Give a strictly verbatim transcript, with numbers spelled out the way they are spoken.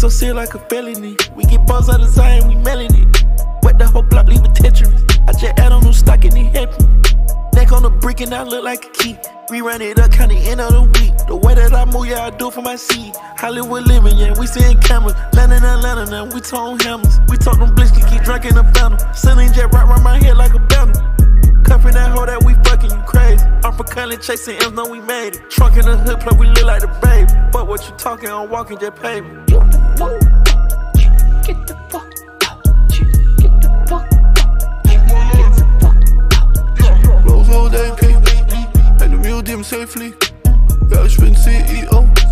so serious like a felony. We get balls out of Zion, we mailing it. Wet the whole block, leave a Tetris. I just add on no stock and he happy. Neck on the brick and I look like a key. We run it up, kinda end of the week. The way that I move, yeah, I do it for my seed. Hollywood living, yeah, we seeing cameras. Land in Atlanta, now we tone hammers. We talk them blisky, keep drinking the fountain. Ceiling jet right around my head like a banner. Cuffing that hoe that we fucking, you crazy. I'm from Cali, chasing M's, know we made it. Trunk in the hood, play, we look like the baby. But what you talking, I'm walking, just pavement. Get the fuck out. Get the fuck out. Get the fuck out. Rose all day, P. And the mule dim safely. Ja, ich bin C E O.